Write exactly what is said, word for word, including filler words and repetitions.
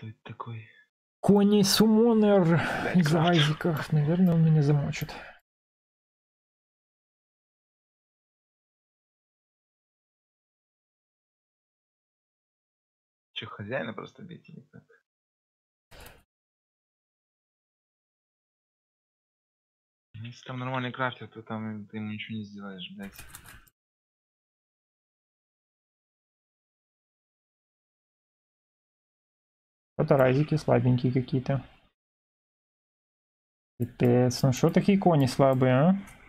Кто это такой? Кони сумонер из Айзеках. Наверное, он меня замочит. Че, хозяина просто бить или как? Если там нормальный крафтер, то там ты ему ничего не сделаешь, блядь. Это райзики слабенькие какие-то. Пипец, ну что такие кони слабые, а?